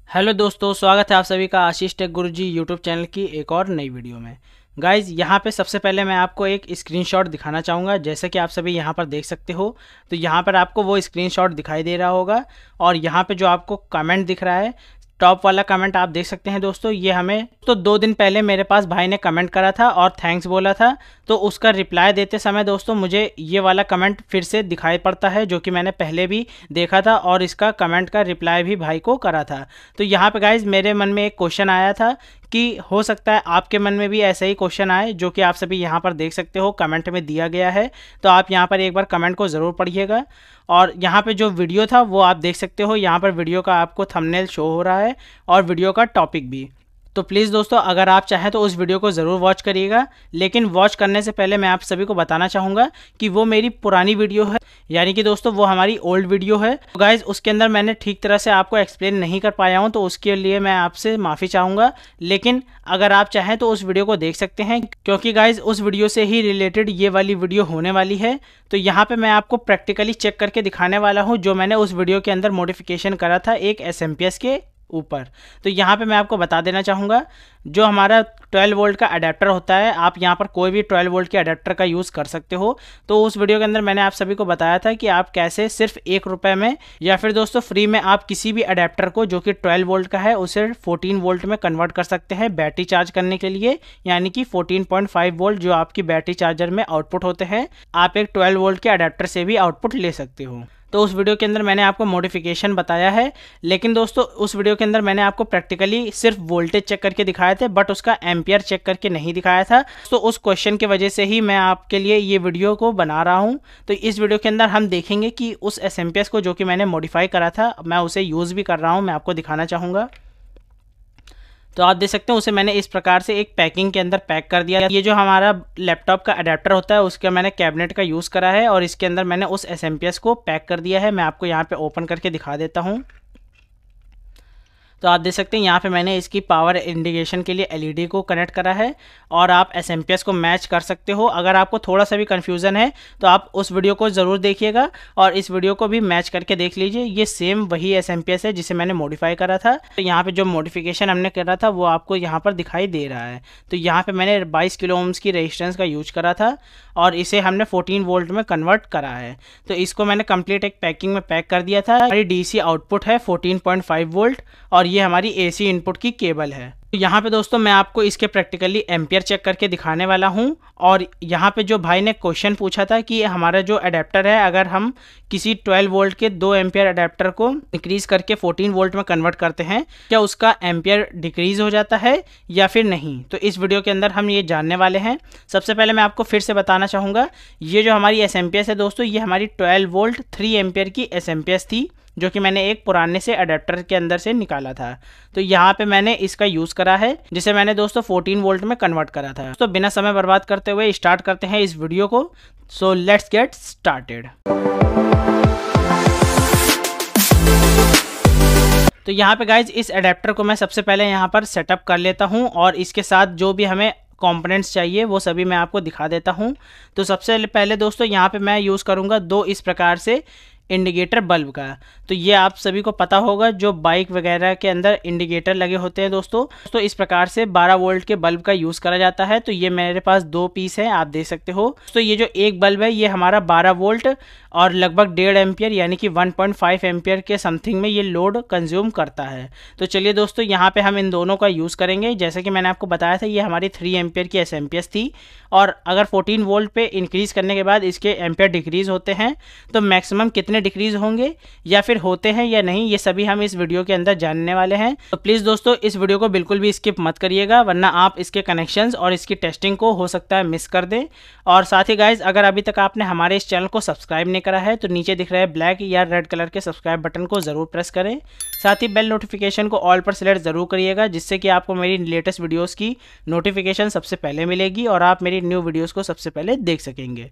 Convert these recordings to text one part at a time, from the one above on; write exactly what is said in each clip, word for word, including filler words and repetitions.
Hello दोस्तों, स्वागत है आप सभी का Ashish tech Guruji YouTube channel की एक और नई वीडियो में। गाइज़, यहाँ पे सबसे पहले मैं आपको एक स्क्रीनशॉट दिखाना चाहूँगा। जैसे कि आप सभी यहाँ पर देख सकते हो, तो यहाँ पर आपको वो स्क्रीनशॉट दिखाई दे रहा होगा और यहाँ पे जो आपको कमेंट दिख रहा है, टॉप वाला कमेंट आप देख सकते हैं दोस्तों। ये हमें तो दो दिन पहले मेरे पास भाई ने कमेंट करा था और थैंक्स बोला था, तो उसका रिप्लाई देते समय दोस्तों मुझे ये वाला कमेंट फिर से दिखाई पड़ता है, जो कि मैंने पहले भी देखा था और इसका कमेंट का रिप्लाई भी भाई को करा था। तो यहाँ पे गाइज मेरे मन में एक क्वेश्चन आया था कि हो सकता है आपके मन में भी ऐसा ही क्वेश्चन आए, जो कि आप सभी यहाँ पर देख सकते हो कमेंट में दिया गया है। तो आप यहाँ पर एक बार कमेंट को ज़रूर पढ़िएगा और यहाँ पे जो वीडियो था वो आप देख सकते हो। यहाँ पर वीडियो का आपको थंबनेल शो हो रहा है और वीडियो का टॉपिक भी। तो प्लीज़ दोस्तों, अगर आप चाहें तो उस वीडियो को ज़रूर वॉच करिएगा, लेकिन वॉच करने से पहले मैं आप सभी को बताना चाहूँगा कि वो मेरी पुरानी वीडियो है, यानी कि दोस्तों वो हमारी ओल्ड वीडियो है। तो गाइज़, उसके अंदर मैंने ठीक तरह से आपको एक्सप्लेन नहीं कर पाया हूँ, तो उसके लिए मैं आपसे माफ़ी चाहूँगा। लेकिन अगर आप चाहें तो उस वीडियो को देख सकते हैं, क्योंकि गाइज़ उस वीडियो से ही रिलेटेड ये वाली वीडियो होने वाली है। तो यहाँ पर मैं आपको प्रैक्टिकली चेक करके दिखाने वाला हूँ, जो मैंने उस वीडियो के अंदर मॉडिफिकेशन करा था एक एस एम पी एस के ऊपर। तो यहाँ पे मैं आपको बता देना चाहूँगा, जो हमारा ट्वेल्व वोल्ट का अडेप्टर होता है, आप यहाँ पर कोई भी ट्वेल्व वोल्ट के अडेप्टर का यूज़ कर सकते हो। तो उस वीडियो के अंदर मैंने आप सभी को बताया था कि आप कैसे सिर्फ एक रुपये में या फिर दोस्तों फ्री में आप किसी भी अडेप्टर को जो कि ट्वेल्व वोल्ट का है उसे फोर्टीन वोल्ट में कन्वर्ट कर सकते हैं बैटरी चार्ज करने के लिए, यानी कि फोर्टीन पॉइंट फाइव वोल्ट जो आपकी बैटरी चार्जर में आउटपुट होते हैं, आप एक ट्वेल्व वोल्ट के अडेप्टर से भी आउटपुट ले सकते हो। तो उस वीडियो के अंदर मैंने आपको मॉडिफिकेशन बताया है, लेकिन दोस्तों उस वीडियो के अंदर मैंने आपको प्रैक्टिकली सिर्फ वोल्टेज चेक करके दिखाए थे, बट उसका एम्पियर चेक करके नहीं दिखाया था। तो उस क्वेश्चन की वजह से ही मैं आपके लिए ये वीडियो को बना रहा हूँ। तो इस वीडियो के अंदर हम देखेंगे कि उस एस एम पी एस को जो कि मैंने मॉडिफाई करा था, मैं उसे यूज़ भी कर रहा हूँ, मैं आपको दिखाना चाहूँगा। तो आप देख सकते हैं उसे मैंने इस प्रकार से एक पैकिंग के अंदर पैक कर दिया। ये जो हमारा लैपटॉप का अडेप्टर होता है उसका मैंने कैबिनेट का यूज़ करा है और इसके अंदर मैंने उस एस एम पी एस को पैक कर दिया है। मैं आपको यहाँ पे ओपन करके दिखा देता हूँ। तो आप देख सकते हैं यहाँ पे मैंने इसकी पावर इंडिकेशन के लिए एल ई डी को कनेक्ट करा है और आप एस एम पी एस को मैच कर सकते हो। अगर आपको थोड़ा सा भी कन्फ्यूज़न है तो आप उस वीडियो को ज़रूर देखिएगा और इस वीडियो को भी मैच करके देख लीजिए। ये सेम वही एस एम पी एस है जिसे मैंने मॉडिफाई करा था। तो यहाँ पे जो मॉडिफिकेशन हमने करा था वो आपको यहाँ पर दिखाई दे रहा है। तो यहाँ पर मैंने बाईस किलो ओम्स की रेजिस्टेंस का यूज करा था और इसे हमने फोर्टीन वोल्ट में कन्वर्ट करा है। तो इसको मैंने कंप्लीट एक पैकिंग में पैक कर दिया था। हमारी डी सी आउटपुट है फोर्टीन पॉइंट फाइव वोल्ट और ये हमारी ए सी इनपुट की केबल है। तो यहाँ पे दोस्तों मैं आपको इसके प्रैक्टिकली एम्पियर चेक करके दिखाने वाला हूँ। और यहाँ पे जो भाई ने क्वेश्चन पूछा था कि हमारा जो अडेप्टर है, अगर हम किसी ट्वेल्व वोल्ट के दो एम्पियर अडेप्टर को इंक्रीज करके फोर्टीन वोल्ट में कन्वर्ट करते हैं, क्या उसका एम्पियर डिक्रीज हो जाता है या फिर नहीं। तो इस वीडियो के अंदर हम ये जानने वाले हैं। सबसे पहले मैं आपको फिर से बताना चाहूँगा, ये जो हमारी एस एम पी एस है दोस्तों, ये हमारी ट्वेल्व वोल्ट थ्री एम्पियर की एस एम पी एस थी, जो कि मैंने एक पुराने से अडेप्टर के अंदर से निकाला था। तो यहाँ पे मैंने इसका यूज़ करा है, जिसे मैंने दोस्तों फोर्टीन वोल्ट में कन्वर्ट करा था। तो बिना समय बर्बाद करते हुए स्टार्ट करते हैं इस वीडियो को। So let's get started. तो यहाँ पे गाइज इस अडेप्टर को मैं सबसे पहले यहाँ पर सेटअप कर लेता हूँ और इसके साथ जो भी हमें कंपोनेंट्स चाहिए वो सभी मैं आपको दिखा देता हूँ। तो सबसे पहले दोस्तों यहाँ पे मैं यूज़ करूँगा दो इस प्रकार से इंडिकेटर बल्ब का। तो ये आप सभी को पता होगा, जो बाइक वगैरह के अंदर इंडिकेटर लगे होते हैं दोस्तों, तो इस प्रकार से बारह वोल्ट के बल्ब का यूज़ करा जाता है। तो ये मेरे पास दो पीस है, आप देख सकते हो। तो ये जो एक बल्ब है ये हमारा बारह वोल्ट और लगभग डेढ़ एम्पियर यानी कि वन पॉइंट फाइव एम्पियर के समथिंग में ये लोड कंज्यूम करता है। तो चलिए दोस्तों, यहाँ पे हम इन दोनों का यूज़ करेंगे। जैसे कि मैंने आपको बताया था, ये हमारी थ्री एम्पियर की एस एम पी एस थी और अगर फोर्टीन वोल्ट पे इंक्रीज़ करने के बाद इसके एम्पियर डिक्रीज़ होते हैं तो मैक्सिमम कितने डिक्रीज़ होंगे या फिर होते हैं या नहीं, ये सभी हम इस वीडियो के अंदर जानने वाले हैं। तो प्लीज़ दोस्तों इस वीडियो को बिल्कुल भी स्किप मत करिएगा, वरना आप इसके कनेक्शंस और इसकी टेस्टिंग को हो सकता है मिस कर दें। और साथ ही गाइज, अगर अभी तक आपने हमारे इस चैनल को सब्सक्राइब नहीं करा है तो नीचे दिख रहे ब्लैक या रेड कलर के सब्सक्राइब बटन को ज़रूर प्रेस करें। साथ ही बेल नोटिफिकेशन को ऑल पर सेलेक्ट ज़रूर करिएगा, जिससे कि आपको मेरी लेटेस्ट वीडियोज़ की नोटिफिकेशन सबसे पहले मिलेगी और आप मेरी न्यू वीडियोज़ को सबसे पहले देख सकेंगे।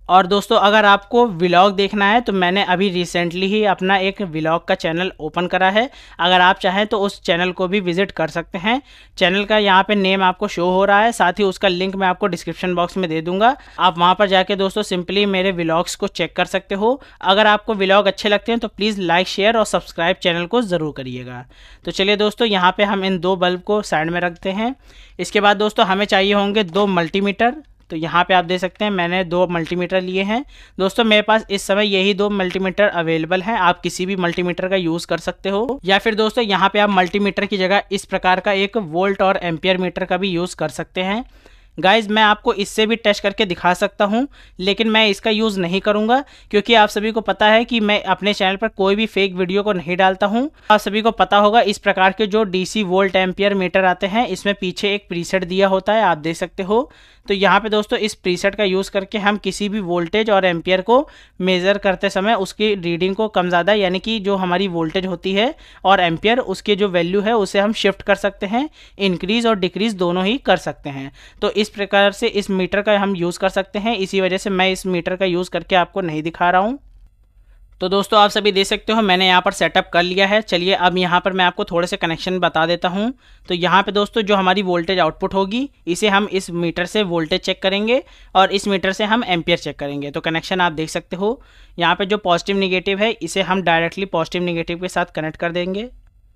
और दोस्तों अगर आपको व्लॉग देखना है तो मैंने अभी रिसेंटली ही अपना एक व्लॉग का चैनल ओपन करा है। अगर आप चाहें तो उस चैनल को भी विजिट कर सकते हैं। चैनल का यहाँ पे नेम आपको शो हो रहा है, साथ ही उसका लिंक मैं आपको डिस्क्रिप्शन बॉक्स में दे दूंगा। आप वहाँ पर जाके दोस्तों सिंपली मेरे व्लॉग्स को चेक कर सकते हो। अगर आपको व्लॉग अच्छे लगते हैं तो प्लीज़ लाइक शेयर और सब्सक्राइब चैनल को ज़रूर करिएगा। तो चलिए दोस्तों यहाँ पर हम इन दो बल्ब को साइड में रखते हैं। इसके बाद दोस्तों हमें चाहिए होंगे दो मल्टीमीटर। तो यहाँ पे आप देख सकते हैं मैंने दो मल्टीमीटर लिए हैं। दोस्तों मेरे पास इस समय यही दो मल्टीमीटर अवेलेबल हैं। आप किसी भी मल्टीमीटर का यूज़ कर सकते हो, या फिर दोस्तों यहाँ पे आप मल्टीमीटर की जगह इस प्रकार का एक वोल्ट और एम्पियर मीटर का भी यूज़ कर सकते हैं। गाइज मैं आपको इससे भी टेस्ट करके दिखा सकता हूं, लेकिन मैं इसका यूज़ नहीं करूंगा क्योंकि आप सभी को पता है कि मैं अपने चैनल पर कोई भी फेक वीडियो को नहीं डालता हूं। आप सभी को पता होगा इस प्रकार के जो डीसी वोल्ट एम्पियर मीटर आते हैं इसमें पीछे एक प्रीसेट दिया होता है, आप देख सकते हो। तो यहाँ पे दोस्तों इस प्रीसेट का यूज़ करके हम किसी भी वोल्टेज और एम्पियर को मेज़र करते समय उसकी रीडिंग को कम ज़्यादा, यानी कि जो हमारी वोल्टेज होती है और एम्पियर उसके जो वैल्यू है उसे हम शिफ्ट कर सकते हैं, इंक्रीज़ और डिक्रीज़ दोनों ही कर सकते हैं। तो इस प्रकार से इस मीटर का हम यूज़ कर सकते हैं। इसी वजह से मैं इस मीटर का यूज़ करके आपको नहीं दिखा रहा हूँ। तो दोस्तों आप सभी देख सकते हो मैंने यहाँ पर सेटअप कर लिया है। चलिए अब यहाँ पर मैं आपको थोड़े से कनेक्शन बता देता हूँ। तो यहाँ पे दोस्तों जो हमारी वोल्टेज आउटपुट होगी इसे हम इस मीटर से वोल्टेज चेक करेंगे और इस मीटर से हम एम्पियर चेक करेंगे। तो कनेक्शन आप देख सकते हो यहाँ पे जो पॉजिटिव निगेटिव है इसे हम डायरेक्टली पॉजिटिव निगेटिव के साथ कनेक्ट कर देंगे।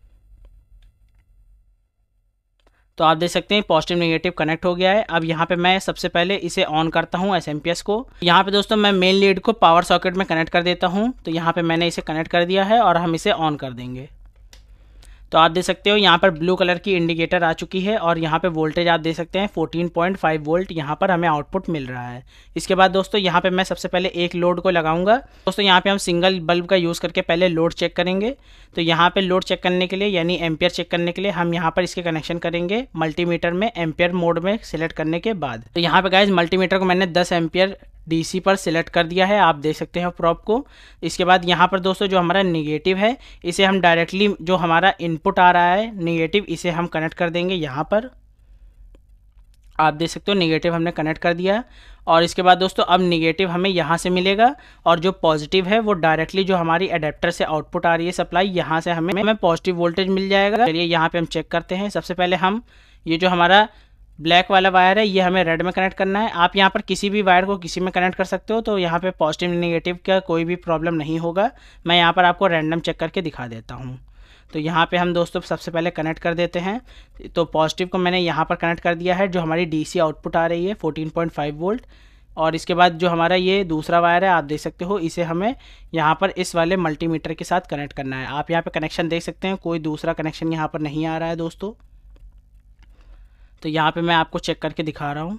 तो आप देख सकते हैं पॉजिटिव नेगेटिव कनेक्ट हो गया है। अब यहाँ पे मैं सबसे पहले इसे ऑन करता हूँ एसएमपीएस को। यहाँ पे दोस्तों मैं मेन लीड को पावर सॉकेट में कनेक्ट कर देता हूँ। तो यहाँ पे मैंने इसे कनेक्ट कर दिया है और हम इसे ऑन कर देंगे। तो आप देख सकते हो यहाँ पर ब्लू कलर की इंडिकेटर आ चुकी है और यहाँ पे वोल्टेज आप देख सकते हैं चौदह पॉइंट पाँच वोल्ट यहाँ पर हमें आउटपुट मिल रहा है। इसके बाद दोस्तों यहाँ पे मैं सबसे पहले एक लोड को लगाऊंगा। दोस्तों यहाँ पे हम सिंगल बल्ब का यूज़ करके पहले लोड चेक करेंगे। तो यहाँ पे लोड चेक करने के लिए यानी एम्पियर चेक करने के लिए हम यहाँ पर इसके कनेक्शन करेंगे मल्टीमीटर में एम्पियर मोड में सिलेक्ट करने के बाद। तो यहाँ पे गाइज मल्टीमीटर को मैंने दस एम्पियर डीसी पर सिलेक्ट कर दिया है, आप देख सकते हैं प्रोब को। इसके बाद यहाँ पर दोस्तों जो हमारा निगेटिव है इसे हम डायरेक्टली जो हमारा इनपुट आ रहा है निगेटिव इसे हम कनेक्ट कर देंगे यहाँ पर। आप देख सकते हो निगेटिव हमने कनेक्ट कर दिया। और इसके बाद दोस्तों अब निगेटिव हमें यहाँ से मिलेगा और जो पॉजिटिव है वो डायरेक्टली जो हमारी अडेप्टर से आउटपुट आ रही है सप्लाई यहाँ से हमें हमें पॉजिटिव वोल्टेज मिल जाएगा। चलिए यहाँ पे हम चेक करते हैं। सबसे पहले हम ये जो हमारा ब्लैक वाला वायर है ये हमें रेड में कनेक्ट करना है। आप यहाँ पर किसी भी वायर को किसी में कनेक्ट कर सकते हो, तो यहाँ पे पॉजिटिव नेगेटिव का कोई भी प्रॉब्लम नहीं होगा। मैं यहाँ पर आपको रैंडम चेक करके दिखा देता हूँ। तो यहाँ पे हम दोस्तों सबसे पहले कनेक्ट कर देते हैं। तो पॉजिटिव को मैंने यहाँ पर कनेक्ट कर दिया है जो हमारी डीसी आउटपुट आ रही है चौदह पॉइंट पाँच वोल्ट। और इसके बाद जो हमारा ये दूसरा वायर है आप देख सकते हो इसे हमें यहाँ पर इस वाले मल्टीमीटर के साथ कनेक्ट करना है। आप यहाँ पर कनेक्शन देख सकते हैं, कोई दूसरा कनेक्शन यहाँ पर नहीं आ रहा है दोस्तों। तो यहाँ पे मैं आपको चेक करके दिखा रहा हूँ।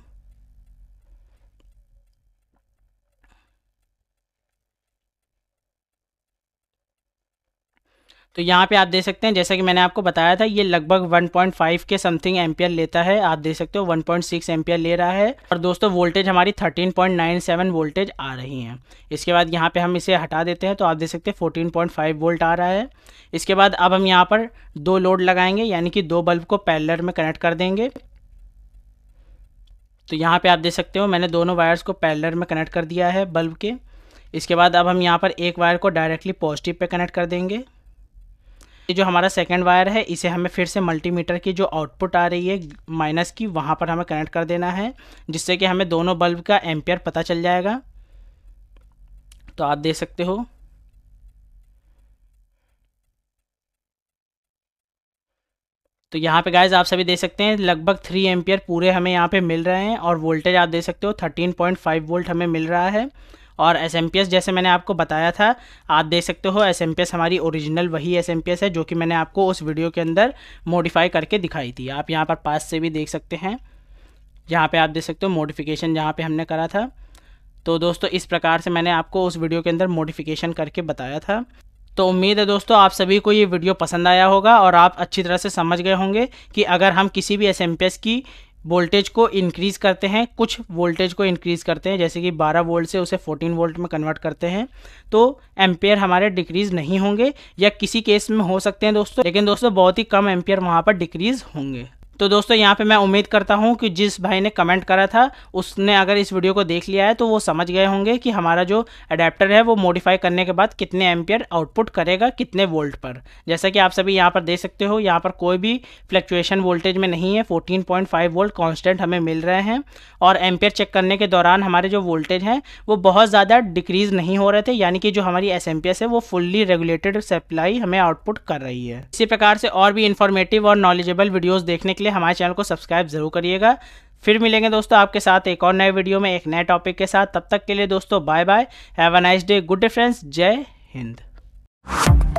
तो यहाँ पे आप देख सकते हैं जैसा कि मैंने आपको बताया था ये लगभग एक पॉइंट पाँच के समथिंग एम्पियर लेता है। आप देख सकते हो एक पॉइंट छह एम्पियर ले रहा है और दोस्तों वोल्टेज हमारी तेरह पॉइंट नौ सात वोल्टेज आ रही हैं। इसके बाद यहाँ पे हम इसे हटा देते हैं। तो आप देख सकते हैं चौदह पॉइंट पाँच वोल्ट आ रहा है। इसके बाद अब हम यहाँ पर दो लोड लगाएंगे यानी कि दो बल्ब को पैरेलल में कनेक्ट कर देंगे। तो यहाँ पे आप देख सकते हो मैंने दोनों वायर्स को पैरेलल में कनेक्ट कर दिया है बल्ब के। इसके बाद अब हम यहाँ पर एक वायर को डायरेक्टली पॉजिटिव पे कनेक्ट कर देंगे। ये जो हमारा सेकंड वायर है इसे हमें फिर से मल्टीमीटर की जो आउटपुट आ रही है माइनस की वहाँ पर हमें कनेक्ट कर देना है, जिससे कि हमें दोनों बल्ब का एम्पियर पता चल जाएगा। तो आप देख सकते हो तो यहाँ पे गाइज आप सभी देख सकते हैं लगभग थ्री एम्पियर पूरे हमें यहाँ पे मिल रहे हैं और वोल्टेज आप देख सकते हो तेरह पॉइंट पाँच वोल्ट हमें मिल रहा है। और एसएमपीएस जैसे मैंने आपको बताया था आप देख सकते हो एसएमपीएस हमारी ओरिजिनल वही एसएमपीएस है जो कि मैंने आपको उस वीडियो के अंदर मॉडिफाई करके दिखाई थी। आप यहाँ पर पास से भी देख सकते हैं, यहाँ पे आप देख सकते हो मॉडिफिकेशन जहाँ पे हमने करा था। तो दोस्तों इस प्रकार से मैंने आपको उस वीडियो के अंदर मॉडिफिकेशन करके बताया था। तो उम्मीद है दोस्तों आप सभी को ये वीडियो पसंद आया होगा और आप अच्छी तरह से समझ गए होंगे कि अगर हम किसी भी एसएमपीएस की वोल्टेज को इंक्रीज़ करते हैं, कुछ वोल्टेज को इंक्रीज़ करते हैं जैसे कि बारह वोल्ट से उसे चौदह वोल्ट में कन्वर्ट करते हैं, तो एम्पियर हमारे डिक्रीज़ नहीं होंगे या किसी केस में हो सकते हैं दोस्तों, लेकिन दोस्तों बहुत ही कम एम्पियर वहाँ पर डिक्रीज़ होंगे। तो दोस्तों यहाँ पे मैं उम्मीद करता हूँ कि जिस भाई ने कमेंट करा था उसने अगर इस वीडियो को देख लिया है तो वो समझ गए होंगे कि हमारा जो अडेप्टर है वो मॉडिफाई करने के बाद कितने एम्पियर आउटपुट करेगा कितने वोल्ट पर। जैसा कि आप सभी यहाँ पर देख सकते हो, यहाँ पर कोई भी फ्लक्चुएशन वोल्टेज में नहीं है, fourteen point five volt constant हमें मिल रहे हैं। और एम्पियर चेक करने के दौरान हमारे जो वोल्टेज हैं वो बहुत ज़्यादा डिक्रीज़ नहीं हो रहे थे, यानी कि जो हमारी एस एम पी एस है वो फुल्ली रेगुलेटेड सप्लाई हमें आउटपुट कर रही है। इसी प्रकार से और भी इन्फॉर्मेटिव और नॉलेजेबल वीडियोज़ देखने के लिए हमारे चैनल को सब्सक्राइब जरूर करिएगा। फिर मिलेंगे दोस्तों आपके साथ एक और नए वीडियो में एक नए टॉपिक के साथ। तब तक के लिए दोस्तों bye bye, have a nice day, good day friends, जय हिंद।